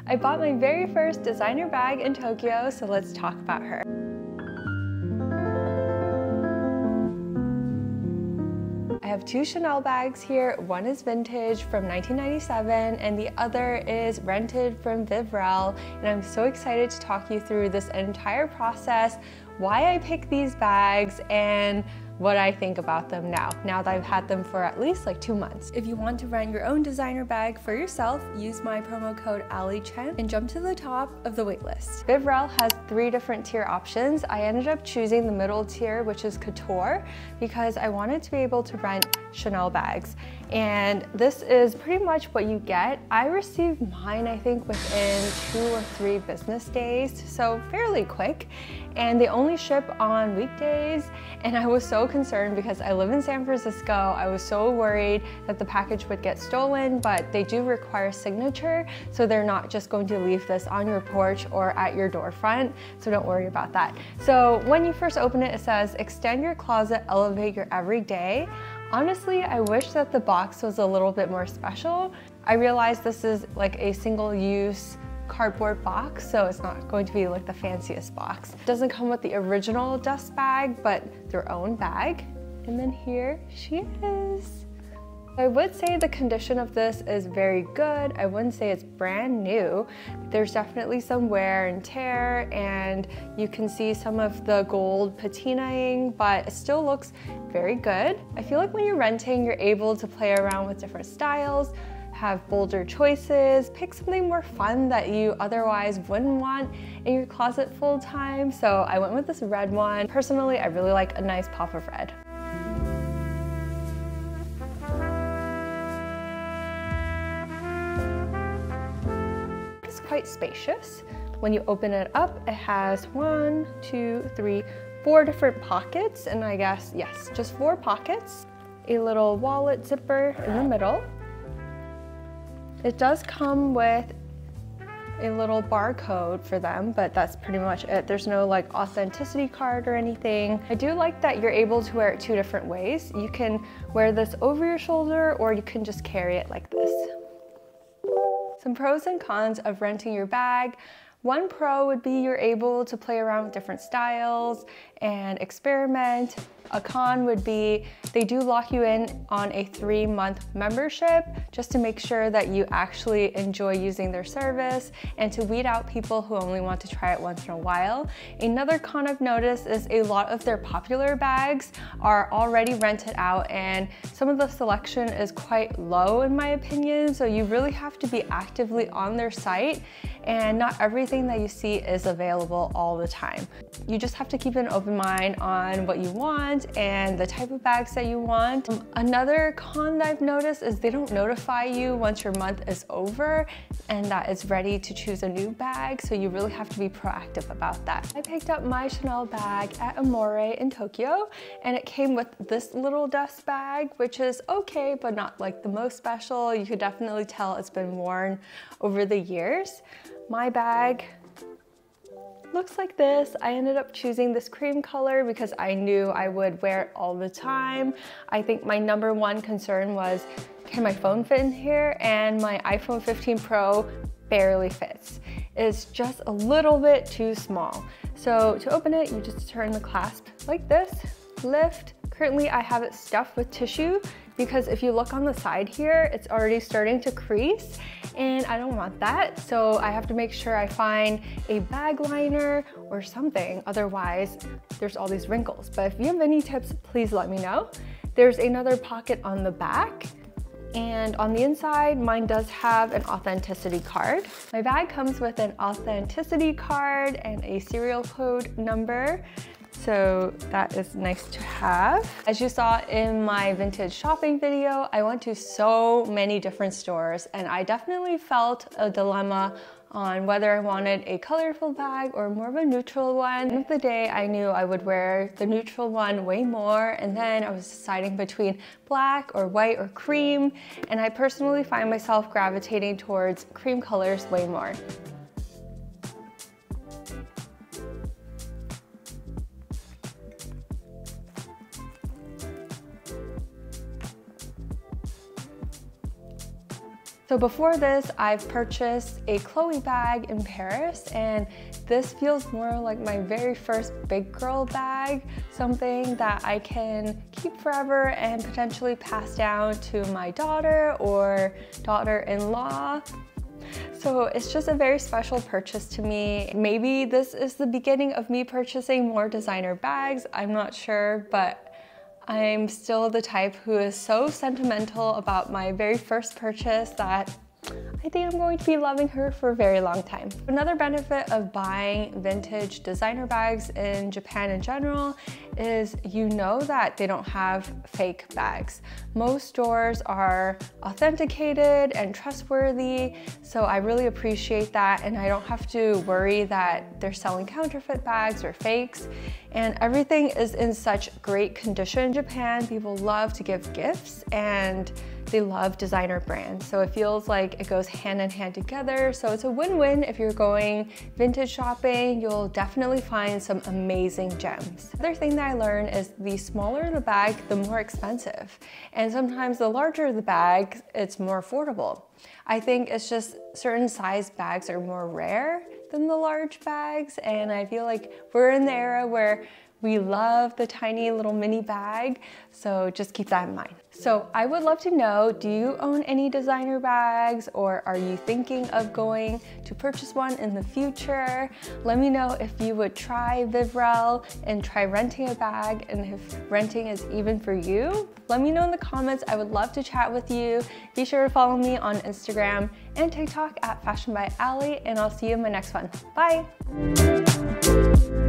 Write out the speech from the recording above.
I bought my very first designer bag in Tokyo, so let's talk about her. I have two Chanel bags here. One is vintage from 1997 and the other is rented from Vivrelle. And I'm so excited to talk you through this entire process, why I picked these bags, and what I think about them now that I've had them for at least like 2 months. If you want to rent your own designer bag for yourself, use my promo code ALLYCHEN and jump to the top of the waitlist. Vivrelle has 3 different tier options. I ended up choosing the middle tier, which is couture, because I wanted to be able to rent Chanel bags. And this is pretty much what you get. I received mine, I think, within 2 or 3 business days, so fairly quick. And they only ship on weekdays. And I was so concerned because I live in San Francisco. I was so worried that the package would get stolen, but they do require signature, so they're not just going to leave this on your porch or at your door front, so don't worry about that. So when you first open it, it says, extend your closet, elevate your everyday. Honestly, I wish that the box was a little bit more special. I realized this is like a single-use cardboard box, so it's not going to be like the fanciest box. It doesn't come with the original dust bag, but their own bag. And then here she is. I would say the condition of this is very good. I wouldn't say it's brand new. There's definitely some wear and tear, and you can see some of the gold patinaing, but it still looks very good. I feel like when you're renting, you're able to play around with different styles, have bolder choices, pick something more fun that you otherwise wouldn't want in your closet full time. So I went with this red one. Personally, I really like a nice pop of red. It's quite spacious. When you open it up, it has 1, 2, 3, 4 different pockets, and I guess, yes, just 4 pockets. A little wallet zipper in the middle. It does come with a little barcode for them, but that's pretty much it. There's no like authenticity card or anything. I do like that you're able to wear it 2 different ways. You can wear this over your shoulder, or you can just carry it like this. Some pros and cons of renting your bag. One pro would be you're able to play around with different styles and experiment. A con would be they do lock you in on a 3-month membership just to make sure that you actually enjoy using their service and to weed out people who only want to try it once in a while. Another con I've noticed is a lot of their popular bags are already rented out, and some of the selection is quite low in my opinion, so you really have to be actively on their site, and not everything that you see is available all the time. You just have to keep an open mind on what you want and the type of bags that you want. Another con that I've noticed is they don't notify you once your month is over and that it's ready to choose a new bag, so you really have to be proactive about that. I picked up my Chanel bag at Amore in Tokyo, and it came with this little dust bag, which is okay, but not like the most special. You could definitely tell it's been worn over the years. My bag looks like this. I ended up choosing this cream color because I knew I would wear it all the time. I think my #1 concern was, can my phone fit in here? And my iPhone 15 Pro barely fits. It's just a little bit too small. So to open it, you just turn the clasp like this, lift. Currently I have it stuffed with tissue because if you look on the side here, it's already starting to crease, and I don't want that. So I have to make sure I find a bag liner or something, otherwise there's all these wrinkles. But if you have any tips, please let me know. There's another pocket on the back, and on the inside, mine does have an authenticity card. My bag comes with an authenticity card and a serial code number. So that is nice to have. As you saw in my vintage shopping video, I went to so many different stores, and I definitely felt a dilemma on whether I wanted a colorful bag or more of a neutral one. At the end of the day, I knew I would wear the neutral one way more, and then I was deciding between black or white or cream, and I personally find myself gravitating towards cream colors way more. So before this, I've purchased a Chloe bag in Paris, and this feels more like my very first big girl bag, something that I can keep forever and potentially pass down to my daughter or daughter-in-law. So it's just a very special purchase to me. Maybe this is the beginning of me purchasing more designer bags, I'm not sure, but I'm still the type who is so sentimental about my very first purchase that I think I'm going to be loving her for a very long time. Another benefit of buying vintage designer bags in Japan in general is you know that they don't have fake bags. Most stores are authenticated and trustworthy, so I really appreciate that, and I don't have to worry that they're selling counterfeit bags or fakes. And everything is in such great condition in Japan. People love to give gifts and they love designer brands. So it feels like it goes hand in hand together. So it's a win-win. If you're going vintage shopping, you'll definitely find some amazing gems. The other thing that I learned is the smaller the bag, the more expensive. And sometimes the larger the bag, it's more affordable. I think it's just certain size bags are more rare than the large bags. And I feel like we're in the era where we love the tiny little mini bag, so just keep that in mind. So I would love to know, do you own any designer bags, or are you thinking of going to purchase one in the future? Let me know if you would try Vivrelle and try renting a bag, and if renting is even for you. Let me know in the comments. I would love to chat with you. Be sure to follow me on Instagram and TikTok at FashionByAlly, and I'll see you in my next one. Bye!